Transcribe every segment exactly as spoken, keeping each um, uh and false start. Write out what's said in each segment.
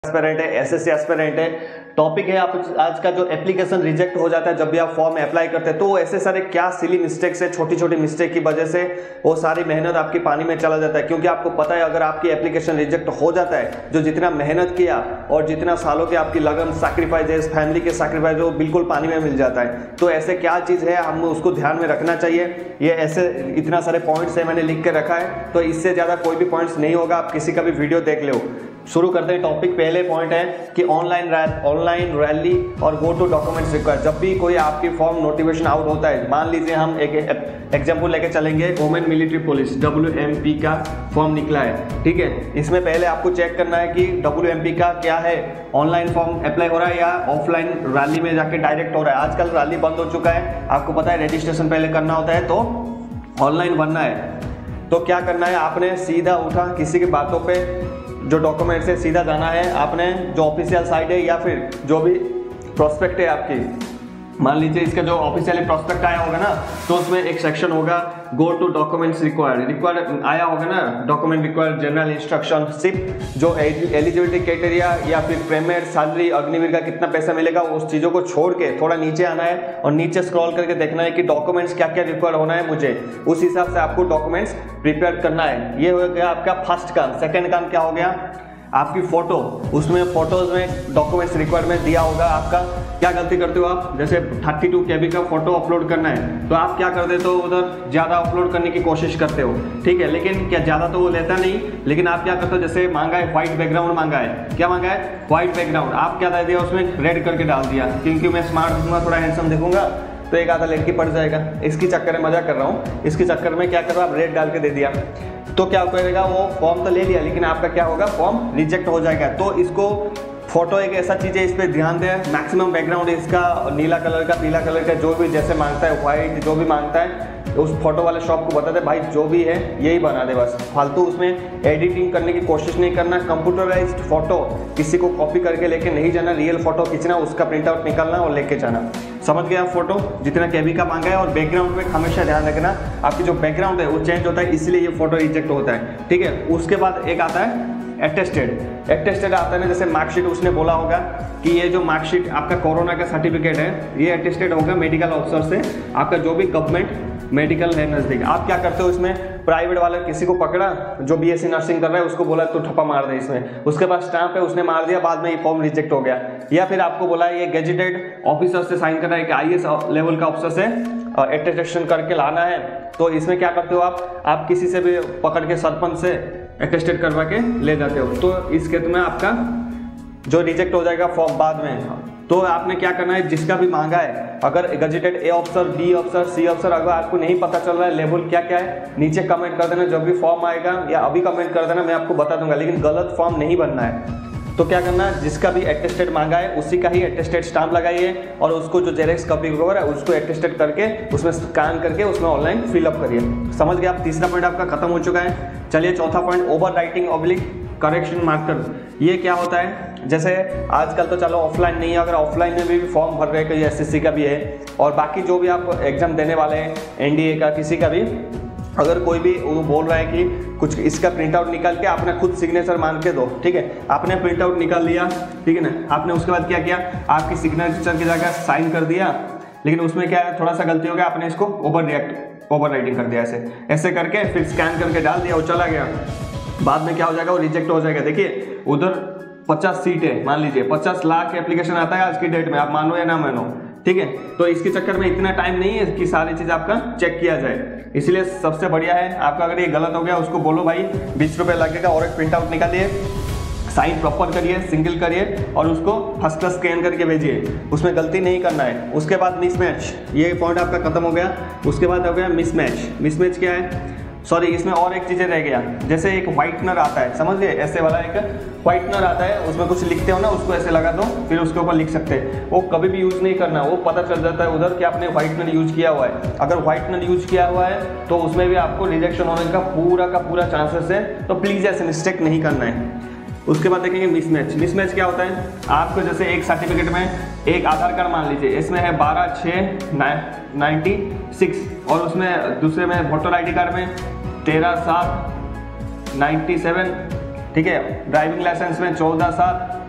Aspirant है, SSC aspirant है। Topic है आप आज का जो एप्लीकेशन रिजेक्ट हो जाता है जब भी आप फॉर्म अप्लाई करते हैं, तो वो ऐसे सारे क्या सिली मिस्टेक्स है, छोटी छोटी मिस्टेक की वजह से वो सारी मेहनत आपकी पानी में चला जाता है। क्योंकि आपको पता है अगर आपकी एप्लीकेशन रिजेक्ट हो जाता है, जो जितना मेहनत किया और जितना सालों की आपकी लगन सैक्रिफाइस, फैमिली के सैक्रिफाइस, वो बिल्कुल पानी में मिल जाता है। तो ऐसे क्या चीज़ है हम उसको ध्यान में रखना चाहिए। ये ऐसे इतना सारे पॉइंट्स है मैंने लिख के रखा है, तो इससे ज़्यादा कोई भी पॉइंट्स नहीं होगा, आप किसी का भी वीडियो देख लो। शुरू करते हैं टॉपिक। पहले पॉइंट है कि ऑनलाइन ऑनलाइन रैली और गो टू डॉक्यूमेंट्स रिक्वायर। जब भी कोई आपकी फॉर्म नोटिफिकेशन आउट होता है, मान लीजिए हम एक एग्जांपल लेके चलेंगे, women military police W M P का फॉर्म निकला है, ठीक है। इसमें पहले आपको चेक करना है कि डब्ल्यू एम पी का क्या है, ऑनलाइन फॉर्म अप्लाई हो रहा है या ऑफलाइन रैली में जाके डायरेक्ट हो रहा है। आजकल रैली बंद हो चुका है, आपको पता है रजिस्ट्रेशन पहले करना होता है, तो ऑनलाइन बनना है। तो क्या करना है, आपने सीधा उठा किसी की बातों पे जो डॉक्यूमेंट से सीधा जाना है, आपने जो ऑफिशियल साइट है या फिर जो भी प्रोस्पेक्ट है आपकी, मान लीजिए इसका जो ऑफिशियली प्रोस्पेक्ट आया होगा ना, तो उसमें एक सेक्शन होगा go to documents required required आया होगा ना, डॉक्यूमेंट रिक्वायर्ड जनरल इंस्ट्रक्शन सिप जो एलिजिबिलिटी क्राइटेरिया या फिर पेमेंट सैलरी अग्निवीर का कितना पैसा मिलेगा, उस चीज़ों को छोड़ के थोड़ा नीचे आना है और नीचे स्क्रॉल करके देखना है कि डॉक्यूमेंट्स क्या क्या रिक्वायर होना है मुझे, उस हिसाब से आपको डॉक्यूमेंट्स प्रिपेयर करना है। ये हो गया आपका फर्स्ट काम। सेकेंड काम क्या हो गया, आपकी फोटो, उसमें फोटोज में डॉक्यूमेंट्स रिक्वायरमेंट दिया होगा आपका। क्या गलती करते हो आप, जैसे थर्टी टू के बी का फोटो अपलोड करना है, तो आप क्या कर देते हो, उधर ज़्यादा अपलोड करने की कोशिश करते हो, ठीक है। लेकिन क्या ज़्यादा तो वो लेता नहीं, लेकिन आप क्या करते हो, जैसे मांगा है व्हाइट बैकग्राउंड मांगा है, क्या मांगा है, व्हाइट बैकग्राउंड, आप क्या दे दिया उसमें रेड करके डाल दिया, क्योंकि मैं स्मार्ट दिखूंगा, थोड़ा हैंडसम दिखूंगा, तो एक आधा लड़की पड़ जाएगा। इसकी चक्कर में मजा कर रहा हूँ, इसके चक्कर में क्या कर रहा, आप रेड डाल के दे दिया, तो क्या करेगा, वो फॉर्म तो ले लिया लेकिन आपका क्या होगा, फॉर्म रिजेक्ट हो जाएगा। तो इसको फोटो एक ऐसा चीज़ है, इस पर ध्यान दें। मैक्सिमम बैकग्राउंड इसका नीला कलर का, पीला कलर का, जो भी जैसे मांगता है, व्हाइट जो भी मांगता है, उस फोटो वाले शॉप को बता दे भाई जो भी है यही बना दे, बस फालतू उसमें एडिटिंग करने की कोशिश नहीं करना। कंप्यूटराइज्ड फोटो किसी को कॉपी करके लेके नहीं जाना, रियल फोटो खींचना, उसका प्रिंट आउट निकालना और लेके जाना। समझ गया, फोटो जितना केबी का मांगा है। और बैकग्राउंड में हमेशा ध्यान रखना, आपकी जो बैकग्राउंड है वो चेंज होता है, इसलिए ये फोटो रिजेक्ट होता है, ठीक है। उसके बाद एक आता है एटेस्टेड। एटेस्टेड आता है ना, जैसे मार्कशीट, उसने बोला होगा कि ये जो मार्कशीट आपका कोरोना का सर्टिफिकेट है, ये एटेस्टेड होगा मेडिकल ऑफिसर से, आपका जो भी गवर्नमेंट मेडिकल है नजदीक। आप क्या करते हो, इसमें प्राइवेट वाले किसी को पकड़ा जो बीएससी नर्सिंग कर रहा है, उसको बोला तो ठप्पा मार दे इसमें, उसके पास स्टैंप है, उसने मार दिया, बाद में ये फॉर्म रिजेक्ट हो गया। या फिर आपको बोला है ये गेजेटेड ऑफिसर से साइन करना है कि आईएएस लेवल का ऑफिसर से एटेस्टेशन करके लाना है, तो इसमें क्या करते हो आप आप किसी से भी पकड़ के सरपंच से एटेस्टेड करवा के ले जाते हो, तो इस केस में आपका जो रिजेक्ट हो जाएगा फॉर्म बाद में। तो आपने क्या करना है, जिसका भी मांगा है, अगर gazetted A officer, B officer, C officer, अगर आपको नहीं पता चल रहा है लेवल क्या क्या है, नीचे कमेंट कर देना। जब भी फॉर्म आएगा या अभी कमेंट कर देना, मैं आपको बता दूंगा, लेकिन गलत फॉर्म नहीं बनना है। तो क्या करना है, जिसका भी एटेस्टेड मांगा है उसी का ही एटेस्टेड स्टाम्प लगाइए और उसको जो जेरेक्स कॉपी कवर है उसको एटेस्टेड करके उसमें स्कैन करके उसमें ऑनलाइन फिलअप करिए। समझ गए आप, तीसरा पॉइंट आपका खत्म हो चुका है। चलिए चौथा point, over writing oblique correction marker. ये क्या होता है, जैसे आजकल तो चलो ऑफलाइन नहीं है, अगर ऑफलाइन में भी फॉर्म भर रहे हैं, कोई एसएससी का भी है और बाकी जो भी आप एग्जाम देने वाले हैं, एनडीए का, किसी का भी, अगर कोई भी वो बोल रहा है कि कुछ इसका प्रिंट आउट निकाल के आपने खुद सिग्नेचर मान के दो, ठीक है। आपने प्रिंट आउट निकाल लिया, ठीक है ना, आपने उसके बाद क्या किया, आपकी सिग्नेचर की जगह साइन कर दिया, लेकिन उसमें क्या है, थोड़ा सा गलती हो गया, आपने इसको ओवर रिएक्ट ओवर राइटिंग कर दिया, ऐसे ऐसे करके फिर स्कैन करके डाल दिया, वो चला गया, बाद में क्या हो जाएगा, वो रिजेक्ट हो जाएगा। देखिए उधर पचास सीट है, मान लीजिए पचास लाख एप्लीकेशन आता है आज की डेट में, आप मानो या ना मानो, ठीक है। तो इसके चक्कर में इतना टाइम नहीं है कि सारी चीज़ आपका चेक किया जाए, इसलिए सबसे बढ़िया है आपका, अगर ये गलत हो गया उसको बोलो भाई बीस रुपये लगेगा और एक प्रिंट आउट निकालिए, साइन प्रॉपर करिए, सिंगल करिए और उसको फर्स्ट क्लास स्कैन करके भेजिए, उसमें गलती नहीं करना है। उसके बाद मिसमैच, ये पॉइंट आपका खत्म हो गया। उसके बाद हो गया मिसमैच। मिसमैच क्या है, सॉरी इसमें और एक चीज़ें रह गया, जैसे एक व्हाइटनर आता है, समझ गए, ऐसे वाला एक व्हाइटनर आता है, उसमें कुछ लिखते हो ना, उसको ऐसे लगा दो, फिर उसके ऊपर लिख सकते हैं। वो कभी भी यूज़ नहीं करना, वो पता चल जाता है उधर कि आपने व्हाइटनर यूज किया हुआ है। अगर व्हाइटनर यूज किया हुआ है तो उसमें भी आपको रिजेक्शन होने का पूरा का पूरा चांसेस है, तो प्लीज़ ऐसे मिस्टेक नहीं करना है। उसके बाद देखेंगे मिसमैच। मिसमैच क्या होता है, आपको जैसे एक सर्टिफिकेट में एक आधार कार्ड मान लीजिए, इसमें है बारह छः नाइन्टी सिक्स और उसमें दूसरे में वोटर आई डी कार्ड में तेरह सात नाइन्टी सेवन, ठीक है। ड्राइविंग लाइसेंस में चौदह सात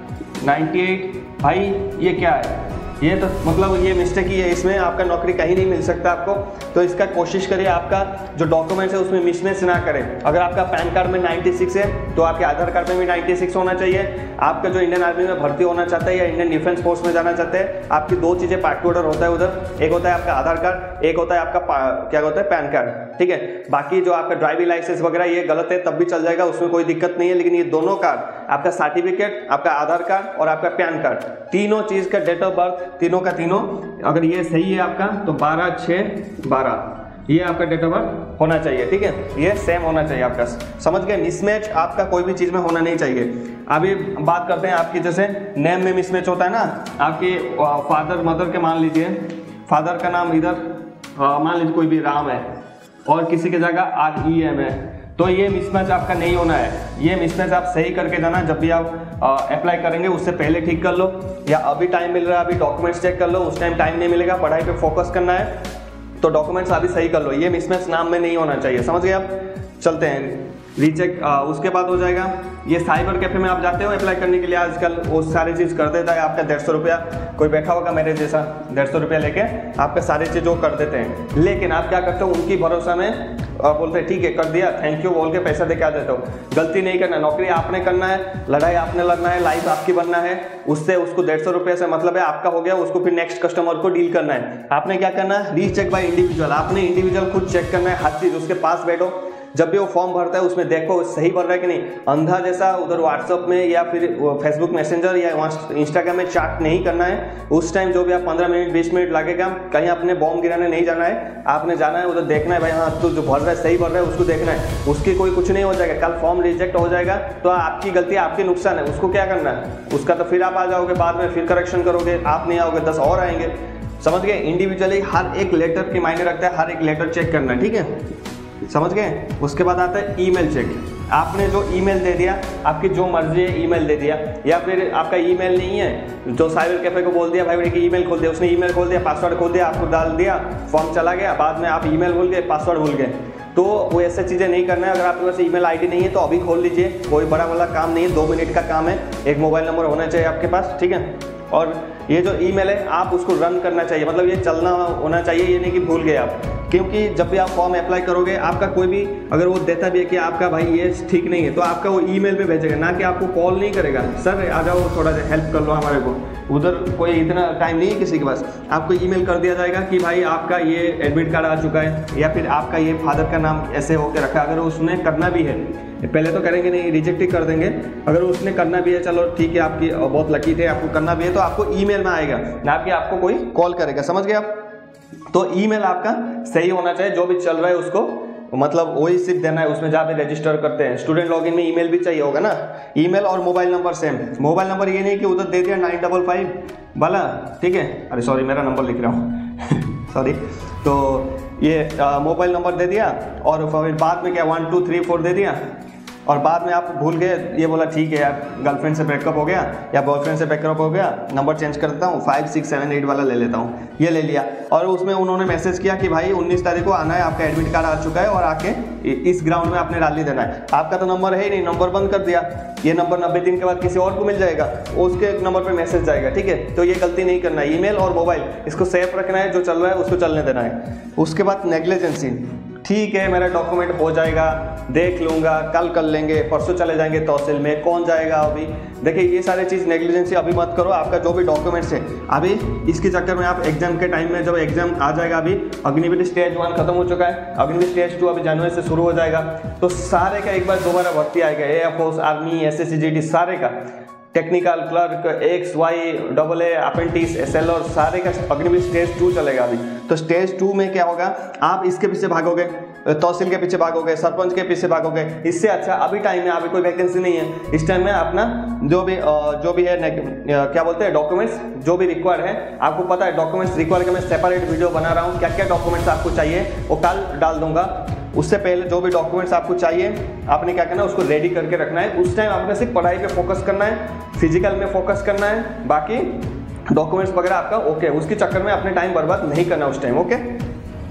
नाइन्टी एट, भाई ये क्या है, ये तो मतलब ये मिस्टेक ही है, इसमें आपका नौकरी कहीं नहीं मिल सकता आपको। तो इसका कोशिश करिए आपका जो डॉक्यूमेंट्स है उसमें मिसमैच ना करें। अगर आपका पैन कार्ड में नाइन्टी सिक्स है तो आपके आधार कार्ड में भी नाइन्टी सिक्स होना चाहिए। आपका जो इंडियन आर्मी में भर्ती होना चाहता है या इंडियन डिफेंस फोर्स में जाना चाहते हैं, आपकी दो चीज़ें पार्ट ऑर्डर होता है उधर, एक होता है आपका आधार कार्ड, एक होता है आपका क्या होता है पैन कार्ड, ठीक है। बाकी जो आपका ड्राइविंग लाइसेंस वगैरह ये गलत है तब भी चल जाएगा, उसमें कोई दिक्कत नहीं है। लेकिन ये दोनों कार्ड, आपका सर्टिफिकेट, आपका आधार कार्ड और आपका पैन कार्ड, तीनों चीज का डेट ऑफ बर्थ, तीनों का तीनों अगर ये सही है आपका तो बारह छः बारह ये आपका डेट ऑफ बर्थ होना चाहिए, ठीक है। ये सेम होना चाहिए आपका, समझ गए। मिसमैच आपका कोई भी चीज में होना नहीं चाहिए। अभी बात करते हैं आपकी, जैसे नेम में मिसमैच होता है ना, आपके फादर मदर के मान लीजिए, फादर का नाम इधर मान लीजिए कोई भी राम है और किसी की जगह आर ई एम है, तो ये मिसमैच आपका नहीं होना है। ये मिसमैच आप सही करके जाना, जब भी आप अप्लाई करेंगे उससे पहले ठीक कर लो, या अभी टाइम मिल रहा है अभी डॉक्यूमेंट्स चेक कर लो, उस टाइम टाइम नहीं मिलेगा, पढ़ाई पे फोकस करना है तो डॉक्यूमेंट्स अभी सही कर लो। ये मिसमैच नाम में नहीं होना चाहिए, समझ गए आप। चलते हैं रीचेक, उसके बाद हो जाएगा ये साइबर कैफे में आप जाते हो अप्लाई करने के लिए, आजकल वो सारी चीज़ कर देता है आपका डेढ़ सौ रुपया, कोई बैठा होगा मेरे जैसा डेढ़ सौ रुपया लेके आपका सारी चीज़ वो कर देते हैं। लेकिन आप क्या करते हो, उनकी भरोसा में और बोलते हैं ठीक है कर दिया थैंक यू बोल के पैसा दे के आ देते हो। गलती नहीं करना, नौकरी आपने करना है, लड़ाई आपने लड़ना है, लाइफ आपकी बनना है। उससे उसको डेढ़ सौ रुपये से मतलब है आपका हो गया, उसको फिर नेक्स्ट कस्टमर को डील करना है। आपने क्या करना है, रीचेक बाय इंडिविजुअल, आपने इंडिविजुअल खुद चेक करना है हर चीज़। उसके पास बैठो, जब भी वो फॉर्म भरता है उसमें देखो सही भर रहा है कि नहीं। अंधा जैसा उधर व्हाट्सअप में या फिर फेसबुक मैसेंजर या इंस्टाग्राम में चैट नहीं करना है। उस टाइम जो भी आप पंद्रह मिनट बीस मिनट लगेगा, कहीं अपने बॉम्ब गिराने नहीं जाना है, आपने जाना है उधर देखना है भाई हाँ तो जो भर रहा है सही भर रहा है, उसको देखना है। उसकी कोई कुछ नहीं हो जाएगा, कल फॉर्म रिजेक्ट हो जाएगा तो आपकी गलती आपकी नुकसान है, उसको क्या करना है, उसका तो फिर आप आ जाओगे बाद में, फिर करेक्शन करोगे, आप नहीं आओगे दस और आएंगे, समझ गए। इंडिविजुअली हर एक लेटर की मायने रखता है, हर एक लेटर चेक करना है, ठीक है, समझ गए। उसके बाद आता है ईमेल चेक। आपने जो ईमेल दे दिया, आपकी जो मर्जी है ईमेल दे दिया, या फिर आपका ईमेल नहीं है, जो साइबर कैफे को बोल दिया भाई कि ईमेल खोल दिया, उसने ईमेल खोल दिया, पासवर्ड खोल दिया, आपको डाल दिया, फॉर्म चला गया, बाद में आप ईमेल भूल गए, पासवर्ड भूल गए, तो वो ऐसे चीज़ें नहीं करना है। अगर आपके पास ईमेल आईडी नहीं है तो अभी खोल लीजिए, कोई बड़ा वाला काम नहीं है, दो मिनट का काम है, एक मोबाइल नंबर होना चाहिए आपके पास, ठीक है। और ये जो ईमेल है आप उसको रन करना चाहिए, मतलब ये चलना होना चाहिए, ये नहीं कि भूल गए आप। क्योंकि जब भी आप फॉर्म अप्लाई करोगे, आपका कोई भी अगर वो देता भी है कि आपका भाई ये ठीक नहीं है, तो आपका वो ईमेल पे भेजेगा, ना कि आपको कॉल नहीं करेगा, सर आ जाओ थोड़ा सा हेल्प कर लो हमारे को। उधर कोई इतना टाइम नहीं है किसी के पास, आपको ईमेल कर दिया जाएगा कि भाई आपका ये एडमिट कार्ड आ चुका है, या फिर आपका ये फादर का नाम ऐसे होकर रखा। अगर उसने करना भी है, पहले तो करेंगे नहीं, रिजेक्ट ही कर देंगे। अगर उसने करना भी है, चलो ठीक है, आपकी बहुत लकी थे, आपको करना भी है, तो आपको ईमेल में आएगा, ना कि आपको कोई कॉल करेगा, समझ गए आप। तो ईमेल आपका सही होना चाहिए, जो भी चल रहा है उसको मतलब वही सिर्फ देना है, उसमें जहाँ पे रजिस्टर करते हैं स्टूडेंट लॉगिन में ईमेल भी चाहिए होगा ना, ईमेल और mobile number same. Mobile number ये नहीं कि उधर दे दिया नाइन डबल फाइव वाला, ठीक है, अरे सॉरी मेरा नंबर लिख रहा हूँ सॉरी। तो ये मोबाइल नंबर दे दिया और फिर बाद में क्या वन टू थ्री फोर दे दिया, और बाद में आप भूल गए, ये बोला ठीक है यार गर्लफ्रेंड से ब्रेकअप हो गया या बॉयफ्रेंड से ब्रेकअप हो गया, नंबर चेंज कर देता हूँ, फाइव सिक्स सेवन एट वाला ले लेता हूँ, ये ले लिया। और उसमें उन्होंने मैसेज किया कि भाई उन्नीस तारीख को आना है, आपका एडमिट कार्ड आ चुका है और आके इस ग्राउंड में आपने रैली देना है। आपका तो नंबर है ही नहीं, नंबर बंद कर दिया, ये नंबर नब्बे दिन के बाद किसी और को मिल जाएगा, उसके नंबर पर मैसेज जाएगा, ठीक है। तो ये गलती नहीं करना है, ईमेल और मोबाइल इसको सेफ रखना है, जो चल रहा है उसको चलने देना है। उसके बाद नेग्लिजेंसी, ठीक है मेरा डॉक्यूमेंट हो जाएगा, देख लूँगा, कल कर लेंगे, परसों चले जाएंगे तहसील में, कौन जाएगा अभी। देखिए ये सारी चीज़ नेग्लिजेंसी अभी मत करो। आपका जो भी डॉक्यूमेंट्स है अभी इसके चक्कर में आप एग्जाम के टाइम में, जब एग्जाम आ जाएगा, अभी अग्निवीर स्टेज वन खत्म हो चुका है, अग्निवीर स्टेज टू अभी जनवरी से शुरू हो जाएगा, तो सारे का एक बार दोबारा भर्ती आएगा, air force, army, S S C G D, सारे का, technical clerk, X Y double A, apprentice, S L और सारे का अग्निवीर स्टेज टू चलेगा अभी। तो स्टेज टू में क्या होगा, आप इसके पीछे भागोगे, तहसील के पीछे भागोगे, सरपंच के पीछे भागोगे, इससे अच्छा अभी टाइम में अभी कोई वैकेंसी नहीं है, इस टाइम में अपना जो भी जो भी है क्या बोलते हैं डॉक्यूमेंट्स जो भी रिक्वायर्ड है, आपको पता है डॉक्यूमेंट्स रिक्वायर्ड का मैं सेपरेट वीडियो बना रहा हूँ, क्या क्या डॉक्यूमेंट्स आपको चाहिए वो कल डाल दूंगा। उससे पहले जो भी डॉक्यूमेंट्स आपको चाहिए आपने क्या करना है, उसको रेडी करके रखना है। उस टाइम आपने सिर्फ पढ़ाई पे फोकस करना है, फिजिकल में फोकस करना है, बाकी डॉक्यूमेंट्स वगैरह आपका ओके, उसके चक्कर में अपने टाइम बर्बाद नहीं करना उस टाइम, ओके।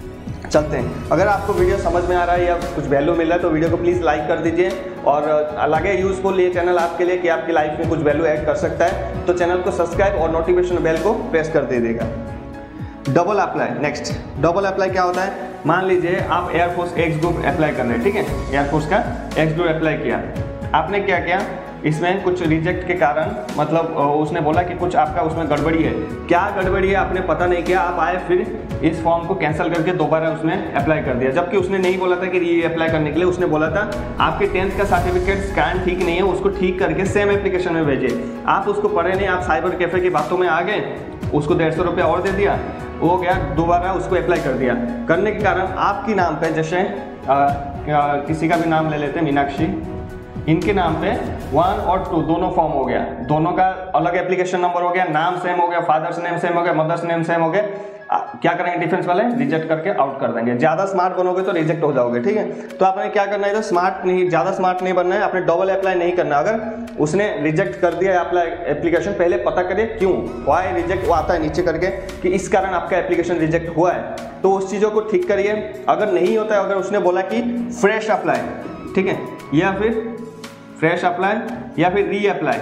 चलते हैं। अगर आपको वीडियो समझ में आ रहा है या कुछ वैल्यू मिल रहा है तो वीडियो को प्लीज़ लाइक कर दीजिए, और लगे यूजफुल ये चैनल आपके लिए कि आपकी लाइफ में कुछ वैल्यू ऐड कर सकता है तो चैनल को सब्सक्राइब और नोटिफिकेशन बेल को प्रेस कर दीजिएगा। Double apply, next double apply क्या होता है? मान लीजिए आप एयरफोर्स एक्स ग्रुप अप्लाई कर रहे हैं, ठीक है, एयरफोर्स का एक्स ग्रुप अप्लाई किया, आपने क्या किया, इसमें कुछ रिजेक्ट के कारण, मतलब उसने बोला कि कुछ आपका उसमें गड़बड़ी है, क्या गड़बड़ी है आपने पता नहीं किया, आप आए फिर इस फॉर्म को कैंसिल करके दोबारा उसमें अप्लाई कर दिया, जबकि उसने नहीं बोला था कि री अप्लाई करने के लिए, उसने बोला था आपके टेंथ का सर्टिफिकेट स्कैन ठीक नहीं है, उसको ठीक करके सेम एप्लीकेशन में भेजिए। आप उसको पढ़े नहीं, आप साइबर कैफे की बातों में आ गए, उसको डेढ़ सौ रुपया और दे दिया, वो गया दोबारा उसको अप्लाई कर दिया। करने के कारण आपकी नाम पे, जैसे आ, आ, किसी का भी नाम ले लेते हैं, मीनाक्षी, इनके नाम पे वन और टू दोनों फॉर्म हो गया, दोनों का अलग एप्लीकेशन नंबर हो गया, नाम सेम हो गया, फादर्स नेम सेम हो गया, मदर्स नेम सेम हो गया, क्या करेंगे डिफेंस वाले, रिजेक्ट करके आउट कर देंगे। ज़्यादा स्मार्ट बनोगे तो रिजेक्ट हो जाओगे, ठीक है। तो आपने क्या करना है, तो स्मार्ट नहीं, ज़्यादा स्मार्ट नहीं बनना है, आपने डबल अप्लाई नहीं करना। अगर उसने रिजेक्ट कर दिया अप्लाई एप्लीकेशन, पहले पता करिए क्यों, वाई रिजेक्ट, वो आता है नीचे करके कि इस कारण आपका एप्लीकेशन रिजेक्ट हुआ है, तो उस चीज़ों को ठीक करिए। अगर नहीं होता है, अगर उसने बोला कि फ्रेश अप्लाई, ठीक है, या फिर फ्रेश अप्लाई या फिर री अप्लाई,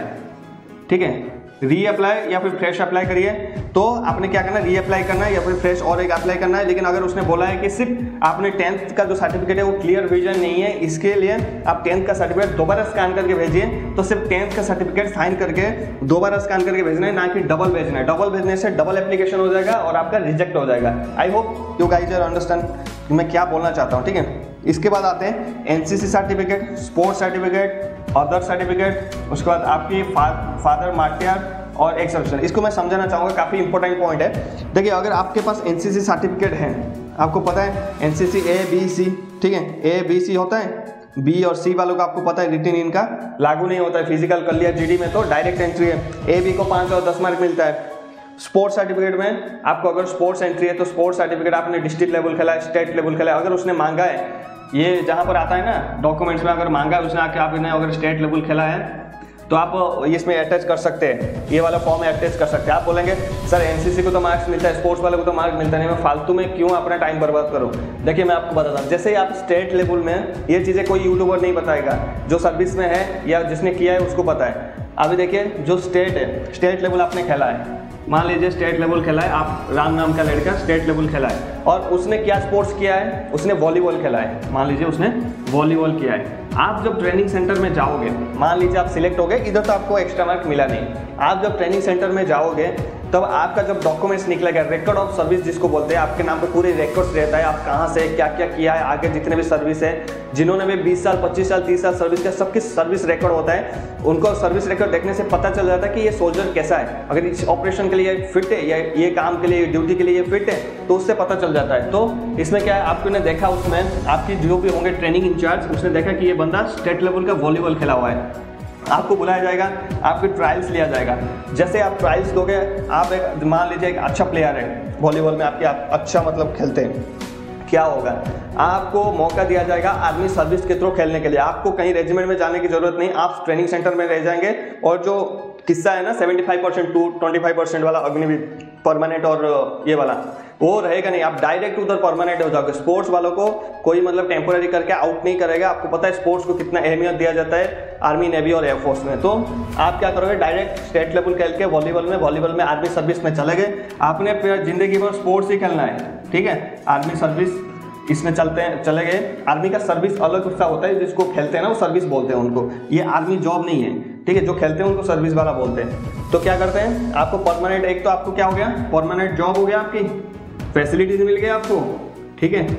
ठीक है, री अप्लाई या फिर फ्रेश अप्लाई करिए, तो आपने क्या करना है, री अप्लाई करना है या फिर फ्रेश और एक अप्लाई करना है। लेकिन अगर उसने बोला है कि सिर्फ आपने टेंथ का जो सर्टिफिकेट है वो क्लियर विजन नहीं है, इसके लिए आप टेंथ का सर्टिफिकेट दोबारा स्कैन करके भेजिए, तो सिर्फ टेंथ का सर्टिफिकेट साइन करके दोबारा स्कैन करके भेजना है, ना कि डबल भेजना है। डबल भेजने से डबल एप्लीकेशन हो जाएगा और आपका रिजेक्ट हो जाएगा। I hope you guys are understand मैं क्या बोलना चाहता हूँ, ठीक है। इसके बाद आते हैं NCC certificate, sports certificate, other certificate, उसके बाद आपकी फा, फादर मार्टियर और एक सर्विस। इसको मैं समझाना चाहूँगा, काफ़ी इंपॉर्टेंट पॉइंट है। देखिए, अगर आपके पास एनसीसी सर्टिफिकेट है, आपको पता है एनसीसी ए बी सी, ठीक है, ए बी सी होता है, बी और सी वालों का आपको पता है रिटिन इनका लागू नहीं होता है, फिजिकल कर लिया जीडी में तो डायरेक्ट एंट्री है, ए बी को पाँच और दस मार्क मिलता है। स्पोर्ट्स सर्टिफिकेट में आपको अगर स्पोर्ट्स एंट्री है तो स्पोर्ट्स सर्टिफिकेट आपने डिस्ट्रिक्ट लेवल खेला है, स्टेट लेवल खेला है, अगर उसने मांगा है, ये जहाँ पर आता है ना डॉक्यूमेंट्स में, अगर मांगा है उसने आके आपने अगर स्टेट लेवल खेला है तो आप इसमें अटैच कर सकते हैं, ये वाला फॉर्म में अटैच कर सकते हैं। आप बोलेंगे सर एनसीसी को तो मार्क्स मिलता है, स्पोर्ट्स वाले को तो मार्क्स मिलता नहीं, मैं फालतू में क्यों अपना टाइम बर्बाद करूं। देखिए मैं आपको बताता हूँ, जैसे आप स्टेट लेवल में, ये चीज़ें कोई यूट्यूबर नहीं बताएगा, जो सर्विस में है या जिसने किया है उसको पता है। अभी देखिए जो स्टेट है, स्टेट लेवल आपने खेला है, मान लीजिए स्टेट लेवल खेला है, आप राम नाम का लड़का स्टेट लेवल खेला है, और उसने क्या स्पोर्ट्स किया है, उसने वॉलीबॉल खेला है, मान लीजिए उसने वॉलीबॉल किया है। आप जब ट्रेनिंग सेंटर में जाओगे, मान लीजिए आप सिलेक्ट हो गए, इधर तो आपको एक्स्ट्रा मार्क मिला नहीं, आप जब ट्रेनिंग सेंटर में जाओगे तब आपका जब डॉक्यूमेंट्स निकलेगा, रिकॉर्ड ऑफ सर्विस जिसको बोलते हैं, आपके नाम पे पूरे रिकॉर्ड्स रहता है, आप कहाँ से क्या क्या किया है, आगे जितने भी सर्विस है, जिन्होंने भी बीस साल पच्चीस साल तीस साल सर्विस का, सबकी सर्विस रिकॉर्ड होता है। उनको सर्विस रिकॉर्ड देखने से पता चल जाता है कि ये सोल्जर कैसा है, अगर इस ऑपरेशन के लिए फिट है या ये काम के लिए, ड्यूटी के लिए ये फिट है, तो उससे पता चल जाता है। तो इसमें क्या है, आपको ने देखा, उसमें आपकी जो भी होंगे ट्रेनिंग इंचार्ज, उसने देखा कि ये बंदा स्टेट लेवल का वॉलीबॉल खेला हुआ है, आपको बुलाया जाएगा, आपके ट्रायल्स लिया जाएगा। जैसे आप ट्रायल्स दोगे, आप एक मान लीजिए एक अच्छा प्लेयर है वॉलीबॉल में, आपके आप अच्छा मतलब खेलते हैं, क्या होगा, आपको मौका दिया जाएगा आर्मी सर्विस के थ्रू खेलने के लिए। आपको कहीं रेजिमेंट में जाने की जरूरत नहीं, आप ट्रेनिंग सेंटर में रह जाएंगे, और जो किस्सा है ना पचहत्तर परसेंट टू पच्चीस परसेंट वाला अग्निवीर परमानेंट और ये वाला, वो रहेगा नहीं, आप डायरेक्ट उधर परमानेंट हो जाओगे। स्पोर्ट्स वालों को कोई मतलब टेम्पोररी करके आउट नहीं करेगा, आपको पता है स्पोर्ट्स को कितना अहमियत दिया जाता है आर्मी, नेवी और एयरफोर्स में। तो आप क्या करोगे, डायरेक्ट स्टेट लेवल खेल के वॉलीबॉल में, वॉलीबॉल में आर्मी सर्विस में चले गए, आपने फिर जिंदगी भर स्पोर्ट्स ही खेलना है, ठीक है। आर्मी सर्विस इसमें चलते हैं, चले गए, आर्मी का सर्विस अलग सा होता है, जिसको खेलते हैं ना वो सर्विस बोलते हैं उनको, ये आर्मी जॉब नहीं है, ठीक है, जो खेलते हैं उनको सर्विस वाला बोलते हैं। तो क्या करते हैं, आपको परमानेंट, एक तो आपको क्या हो गया, परमानेंट जॉब हो गया, आपकी फैसिलिटीज मिल गई आपको, ठीक है,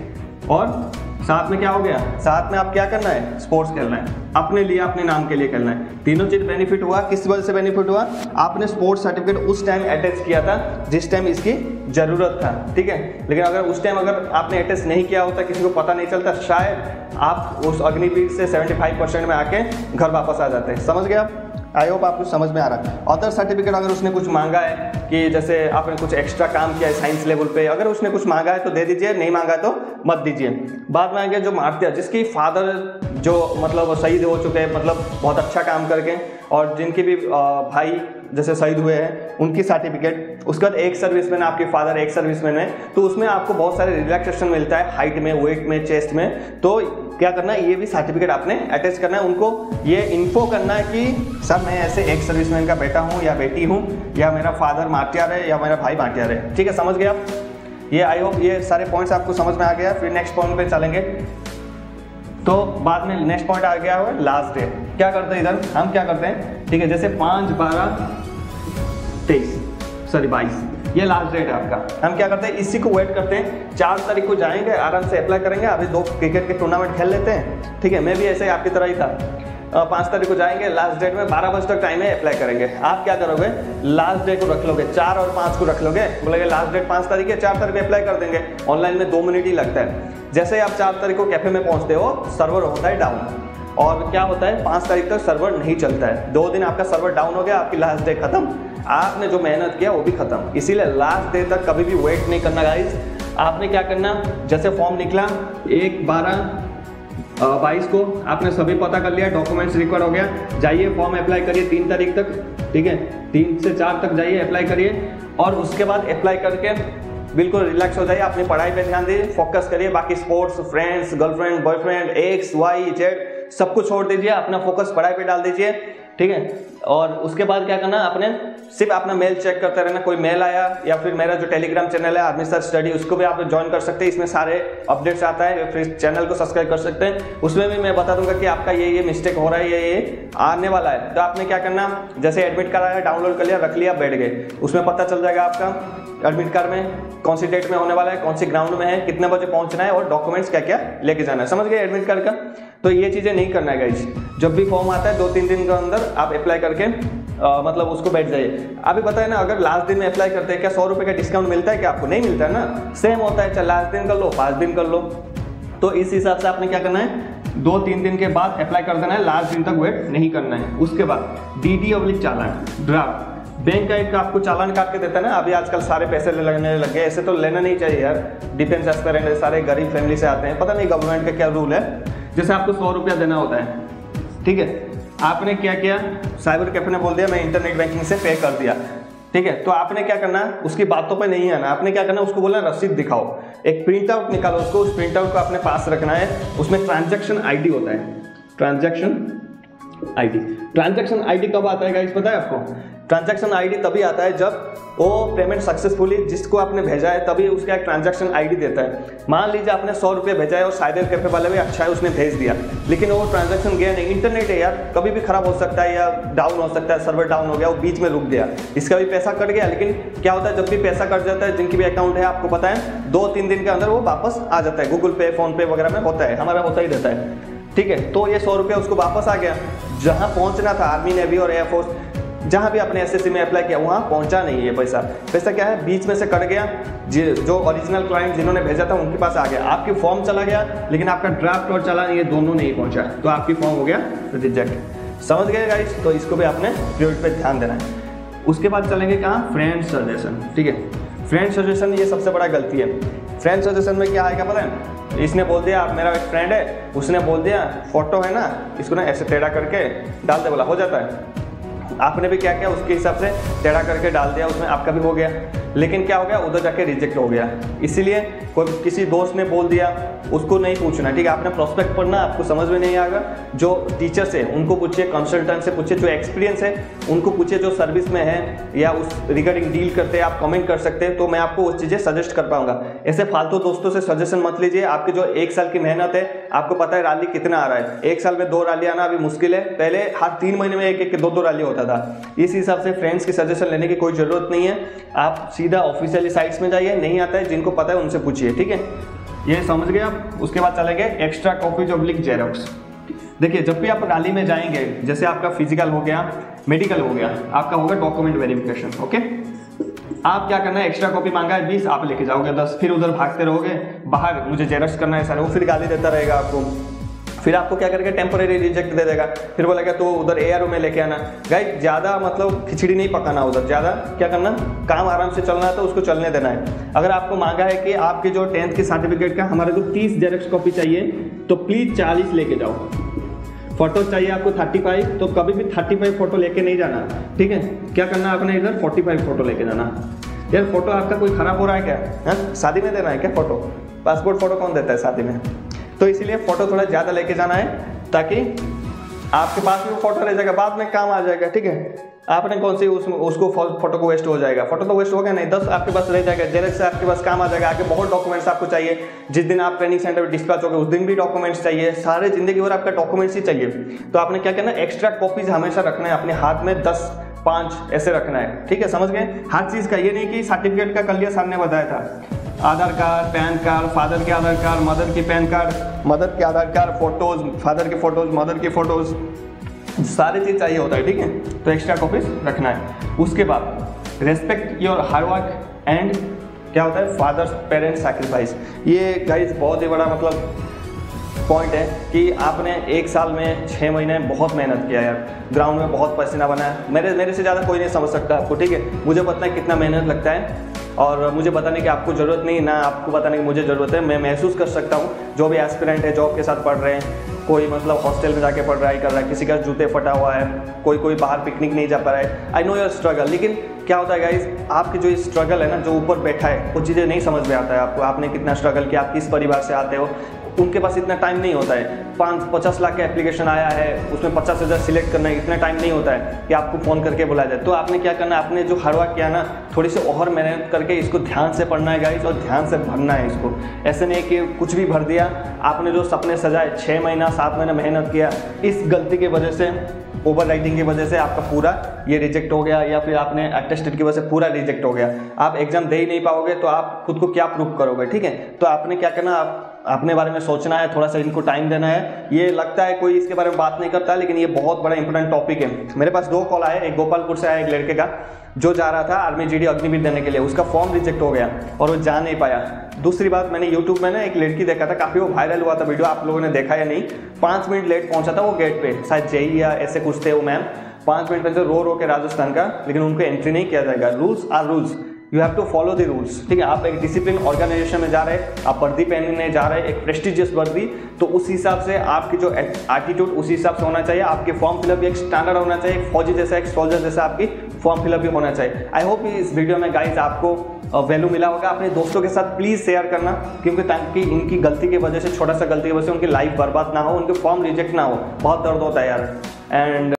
और साथ में क्या हो गया, साथ में आप क्या करना है, स्पोर्ट्स खेलना है, अपने लिए, अपने नाम के लिए खेलना है। तीनों चीज बेनिफिट हुआ, किस वजह से बेनिफिट हुआ, आपने स्पोर्ट्स सर्टिफिकेट उस टाइम अटैच किया था जिस टाइम इसकी जरूरत था, ठीक है। लेकिन अगर उस टाइम अगर आपने अटैच नहीं किया होता, किसी को पता नहीं चलता, शायद आप उस अग्निवीर से पचहत्तर परसेंट में आके घर वापस आ जाते हैं। समझ गए आप? आई होप आपको समझ में आ रहा है। अदर सर्टिफिकेट अगर उसने कुछ मांगा है कि जैसे आपने कुछ एक्स्ट्रा काम किया है साइंस लेवल पे, अगर उसने कुछ मांगा है तो दे दीजिए, नहीं मांगा है तो मत दीजिए। बाद में आ गया जो मारते जिसकी फादर जो मतलब शहीद हो चुके हैं, मतलब बहुत अच्छा काम करके, और जिनके भी भाई जैसे शहीद हुए हैं उनकी सर्टिफिकेट। उसके बाद एक सर्विसमैन, आपके फादर एक सर्विसमैन है, तो उसमें आपको बहुत सारे रिलैक्सेशन मिलता है हाइट में, वेट में, चेस्ट में। तो क्या करना है, ये भी सर्टिफिकेट आपने अटैच करना है। उनको ये इन्फो करना है कि सर मैं ऐसे एक सर्विसमैन का बेटा हूँ या बेटी हूँ, या मेरा फादर माटियार है या मेरा भाई माटियार है। ठीक है, समझ गए आप? ये आई होप ये सारे पॉइंट्स आपको समझ में आ गया। फिर नेक्स्ट पॉइंट पे चलेंगे। तो बाद में नेक्स्ट पॉइंट आ गया हुआ लास्ट डे। क्या करते हैं इधर, हम क्या करते हैं, ठीक है, जैसे पाँच बारह तेईस सॉरी बाईस ये लास्ट डेट है आपका। हम क्या करते हैं, इसी को वेट करते हैं। चार तारीख को जाएंगे, आराम से अप्लाई करेंगे। अभी दो क्रिकेट के टूर्नामेंट खेल लेते हैं, ठीक है। मैं भी ऐसे ही आपकी तरह ही था। पाँच तारीख को जाएंगे, लास्ट डेट में बारह बजे तक टाइम है, अप्लाई करेंगे। आप क्या करोगे, लास्ट डेट को रख लोगे, चार और पाँच को रख लोगे, बोलेंगे लास्ट डेट पाँच तारीख है, चार तारीख में अप्लाई कर देंगे। ऑनलाइन में दो मिनट ही लगता है। जैसे ही आप चार तारीख को कैफे में पहुंचते हो, सर्वर होता है डाउन, और क्या होता है, पाँच तारीख तक सर्वर नहीं चलता है। दो दिन आपका सर्वर डाउन हो गया, आपकी लास्ट डे खत्म, आपने जो मेहनत किया वो भी खत्म। इसीलिए लास्ट डे तक कभी भी वेट नहीं करना गाइस। आपने क्या करना, जैसे फॉर्म निकला एक बारह बाईस को, आपने सभी पता कर लिया, डॉक्यूमेंट्स रिक्वायर हो गया, जाइए फॉर्म अप्लाई करिए तीन तारीख तक, ठीक है, तीन से चार तक जाइए अप्लाई करिए। और उसके बाद अप्लाई करके बिल्कुल रिलैक्स हो जाइए, अपनी पढ़ाई पे ध्यान दीजिए, फोकस करिए। बाकी sports, friends, girlfriend, boyfriend, X, Y, Z सब कुछ छोड़ दीजिए, अपना फोकस पढ़ाई पे डाल दीजिए, ठीक है। और उसके बाद क्या करना, आपने सिर्फ अपना मेल चेक करते रहना, कोई मेल आया, या फिर मेरा जो टेलीग्राम चैनल है आर्मी सर्च स्टडी, उसको भी आप ज्वाइन कर सकते हैं। इसमें सारे अपडेट्स आता है, फिर चैनल को सब्सक्राइब कर सकते हैं। उसमें भी मैं बता दूंगा कि आपका ये ये मिस्टेक हो रहा है, ये ये आने वाला है। तो आपने क्या करना, जैसे एडमिट कार्ड आया, डाउनलोड कर लिया, रख लिया, बैठ गए, उसमें पता चल जाएगा आपका एडमिट कार्ड में कौन सी डेट में होने वाला है, कौन सी ग्राउंड में है, कितने बजे पहुंचना है, और डॉक्यूमेंट्स क्या क्या लेके जाना है। समझ गए एडमिट कार्ड का? तो ये चीज़ें नहीं करना है गाइस। जब भी फॉर्म आता है दो तीन दिन के अंदर आप अप्लाई करके आ, मतलब उसको बैठ जाइए। अभी बताए ना, अगर लास्ट दिन में अप्लाई करते हैं, क्या सौ रुपये का डिस्काउंट मिलता है क्या आपको? नहीं मिलता है ना, सेम होता है, चाहे लास्ट दिन कर लो, पाँच दिन कर लो। तो इस हिसाब से आपने क्या करना है, दो तीन दिन के बाद अप्लाई कर देना है, लास्ट दिन तक वेट नहीं करना है। उसके बाद D D oblique challan, draft, bank का एक आपको चालान काट के देता है ना। अभी आजकल सारे पैसे लगने लग गए, ऐसे तो लेना नहीं चाहिए यार। डिफेंस एस्पिरेंट सारे गरीब फैमिली से आते हैं, पता नहीं गवर्नमेंट का क्या रूल है। जैसे आपको सौ रुपया देना होता है, ठीक है, आपने क्या किया, साइबर कैफे ने बोल दिया मैं इंटरनेट बैंकिंग से पे कर दिया, ठीक है। तो आपने क्या करना, उसकी बातों पे नहीं आना, आपने क्या करना, उसको बोलना रसीद दिखाओ, एक प्रिंट आउट निकालो, उसको उस प्रिंट आउट को अपने पास रखना है। उसमें ट्रांजैक्शन आईडी होता है, ट्रांजैक्शन आईडी। ट्रांजैक्शन आईडी कब आता है गाइस, पता है आपको? ट्रांजैक्शन आईडी तभी आता है जब वो पेमेंट सक्सेसफुली जिसको आपने भेजा है, तभी उसका एक ट्रांजैक्शन आईडी देता है। मान लीजिए आपने सौ रुपये भेजा है और साइबर कैफे वाले भी अच्छा है उसने भेज दिया, लेकिन वो ट्रांजैक्शन गया नहीं। इंटरनेट है यार, कभी भी खराब हो सकता है या डाउन हो सकता है, सर्वर डाउन हो गया, वो बीच में रुक गया, इसका भी पैसा कट गया। लेकिन क्या होता है, जब भी पैसा कट जाता है, जिनकी भी अकाउंट है आपको पता है, दो तीन दिन के अंदर वो वापस आ जाता है। गूगल पे, फोन पे वगैरह में होता है, हमारा होता ही रहता है, ठीक है। तो ये सौ रुपये उसको वापस आ गया, जहाँ पहुँचना था आर्मी, नेवी और एयरफोर्स, जहाँ भी आपने एसएससी में अप्लाई किया वहाँ पहुँचा नहीं है पैसा। पैसा क्या है, बीच में से कट गया, जो ओरिजिनल क्लाइंट जिन्होंने भेजा था उनके पास आ गया, आपकी फॉर्म चला गया, लेकिन आपका ड्राफ्ट और चालान ये दोनों नहीं पहुँचा, तो आपकी फॉर्म हो गया रिजेक्ट। समझ गए गाइस? तो इसको भी आपने प्रायोरिटी पे ध्यान देना है। उसके बाद चलेंगे कहाँ, फ्रेंड सजेशन, ठीक है। फ्रेंड सजेशन ये सबसे बड़ा गलती है। फ्रेंड सजेशन में क्या आएगा पता है, इसने बोल दिया, आप मेरा एक फ्रेंड है, उसने बोल दिया फोटो है ना, इसको ना ऐसे टेढ़ा करके डाल दे, बोला हो जाता है। आपने भी क्या किया, उसके हिसाब से टेढ़ा करके डाल दिया, उसमें आपका भी हो गया, लेकिन क्या हो गया, उधर जाके रिजेक्ट हो गया। इसीलिए कोई किसी दोस्त ने बोल दिया, उसको नहीं पूछना, ठीक है। आपने प्रोस्पेक्ट पढ़ना, आपको समझ में नहीं आएगा, जो टीचर्स है उनको पूछिए, कंसल्टेंट से पूछिए, जो एक्सपीरियंस है उनको पूछिए, जो सर्विस में है या उस रिगार्डिंग डील करते हैं, आप कमेंट कर सकते हैं, तो मैं आपको वो चीज़ें सजेस्ट कर पाऊंगा। ऐसे फालतू दोस्तों से सजेशन मत लीजिए। आपकी जो एक साल की मेहनत है, आपको पता है रैली कितना आ रहा है, एक साल में दो रैली आना अभी मुश्किल है, पहले हर तीन महीने में एक एक दो दो रैली होता था। इस हिसाब से फ्रेंड्स की सजेशन लेने की कोई जरूरत नहीं है, आप सीधा ऑफिशियली साइट्स में जाइए, नहीं आता है जिनको पता है उनसे पूछिए, ठीक है। ये समझ गए आप? उसके बाद चलेंगे एक्स्ट्रा कॉपीज ऑब्लिक जेरॉक्स। देखिए, जब भी आप रैली में जाएंगे, जैसे आपका फिजिकल हो गया, मेडिकल हो गया, आपका होगा डॉक्यूमेंट वेरिफिकेशन, ओके। आप क्या करना है, एक्स्ट्रा कॉपी मांगा है बीस, आप लेके जाओगे दस, फिर उधर भागते रहोगे बाहर, मुझे जेरॉक्स करना है सर, वो फिर गाली देता रहेगा आपको। फिर आपको क्या करेगा, टेम्परेरी रिजेक्ट दे देगा, फिर बोलेगा तो उधर एआरओ में लेके आना। गाइस ज़्यादा मतलब खिचड़ी नहीं पकाना, उधर ज़्यादा क्या करना, काम आराम से चलना है तो उसको चलने देना है। अगर आपको मांगा है कि आपके जो टेंथ के सर्टिफिकेट का हमारे को तीस जेरॉक्स कॉपी चाहिए तो प्लीज़ चालीस लेके जाओ। फोटो चाहिए आपको पैंतीस, तो कभी भी पैंतीस फोटो लेके नहीं जाना, ठीक है। क्या करना आपने, इधर पैंतालीस फोटो लेके जाना। यार फोटो आपका कोई खराब हो रहा है क्या, है? शादी में देना है क्या फोटो? पासपोर्ट फोटो कौन देता है शादी में? तो इसीलिए फोटो थोड़ा ज़्यादा लेके जाना है ताकि आपके पास भी वो फोटो रह जाएगा, बाद में काम आ जाएगा, ठीक है। आपने कौन सी उस, उसको फोटो को वेस्ट हो जाएगा, फोटो तो वेस्ट हो गया नहीं, दस आपके पास रह जाएगा, जेरॉक्स से आपके पास काम आ जाएगा। आगे बहुत डॉक्यूमेंट्स आपको चाहिए, जिस दिन आप ट्रेनिंग सेंटर में डिस्पैच होगे उस दिन भी डॉक्यूमेंट्स चाहिए, सारे जिंदगी भर आपका डॉक्यूमेंट्स ही चाहिए। तो आपने क्या करना है, एक्स्ट्रा कॉपीज हमेशा रखना है अपने हाथ में, दस पाँच ऐसे रखना है, ठीक है, समझ गए। हर चीज़ का ये नहीं कि सर्टिफिकेट का कर लिया, सामने बताया था, Aadhaar card, PAN card, father के आधार कार्ड, मदर की पैन कार्ड, मदर के आधार कार्ड, फोटोज, फादर के फोटोज, मदर की फोटोज, सारी चीज़ चाहिए होता है, ठीक है। तो एक्स्ट्रा कॉपीज रखना है। उसके बाद respect your hard work and क्या होता है, फादर्स पेरेंट्स सैक्रिफाइस। ये गाइस बहुत ही बड़ा मतलब पॉइंट है कि आपने एक साल में छः महीने बहुत मेहनत किया यार, ग्राउंड में बहुत पसीना बनाया। मेरे मेरे से ज़्यादा कोई नहीं समझ सकता आपको, ठीक है। मुझे पता है कितना मेहनत लगता है और मुझे बताने की आपको ज़रूरत नहीं, ना आपको बताने की मुझे ज़रूरत है। मैं महसूस कर सकता हूँ, जो भी एस्पिरेंट है, जॉब के साथ पढ़ रहे हैं, कोई मतलब हॉस्टल में जाके पढ़ाई कर रहा है, किसी का जूते फटा हुआ है, कोई कोई बाहर पिकनिक नहीं जा पा रहा है। I know your struggle. लेकिन क्या होता है गाइज, आपकी जो स्ट्रगल है ना, जो ऊपर बैठा है, वो चीज़ें नहीं समझ में आता है आपको। आपने कितना स्ट्रगल किया, आप किस परिवार से आते हो, उनके पास इतना टाइम नहीं होता है। पाँच पचास लाख का एप्लीकेशन आया है, उसमें पचास हज़ार सिलेक्ट करना है, इतना टाइम नहीं होता है कि आपको फ़ोन करके बुलाया जाए। तो आपने क्या करना है, आपने जो हार्ड वर्क किया ना, थोड़ी सी और मेहनत करके इसको ध्यान से पढ़ना है गाइस, और ध्यान से भरना है इसको। ऐसे नहीं कि कुछ भी भर दिया। आपने जो सपने सजाए, छः महीना सात महीना मेहनत किया, इस गलती की वजह से, ओवर राइटिंग की वजह से आपका पूरा ये रिजेक्ट हो गया, या फिर आपने अटेस्टेड की वजह से पूरा रिजेक्ट हो गया। आप एग्जाम दे ही नहीं पाओगे तो आप खुद को क्या प्रूव करोगे, ठीक है। तो आपने क्या करना, आप अपने बारे में सोचना है, थोड़ा सा इनको टाइम देना है। ये लगता है कोई इसके बारे में बात नहीं करता, लेकिन ये बहुत बड़ा इंपॉर्टेंट टॉपिक है। मेरे पास दो कॉल आए, एक गोपालपुर से आया, एक लड़के का जो जा रहा था आर्मी जीडी अग्निवीर देने के लिए, उसका फॉर्म रिजेक्ट हो गया और वो जा नहीं पाया। दूसरी बात, मैंने यूट्यूब में ना एक लड़की देखा था, काफ़ी वो वायरल हुआ था वीडियो, आप लोगों ने देखा या नहीं। पाँच मिनट लेट पहुंचा था वो गेट पे, शायद जेई या ऐसे कुछ थे वो मैम। पाँच मिनट में से रो रो के राजस्थान का, लेकिन उनको एंट्री नहीं किया जाएगा। Rules are rules, you have to follow the rules, ठीक है। आप एक डिसिप्लिन ऑर्गेनाइजेशन में जा रहे हैं, आप वर्दी पहनने जा रहे हैं, एक प्रेस्टिजियस वर्दी, तो उस हिसाब से आपकी जो एटीट्यूड उस हिसाब से होना चाहिए। आपके फॉर्म फिलअप भी एक स्टैंडर्ड होना चाहिए, एक फौजी जैसा, एक सोल्जर जैसा आपकी फॉर्म फिलअप भी होना चाहिए। आई होप इस वीडियो में गाइज आपको वैल्यू मिला होगा। अपने दोस्तों के साथ प्लीज़ शेयर करना, क्योंकि ताकि इनकी गलती की वजह से, छोटा सा गलती की वजह से उनकी लाइफ बर्बाद ना हो, उनके फॉर्म रिजेक्ट ना हो। बहुत दर्द होता है यार। एंड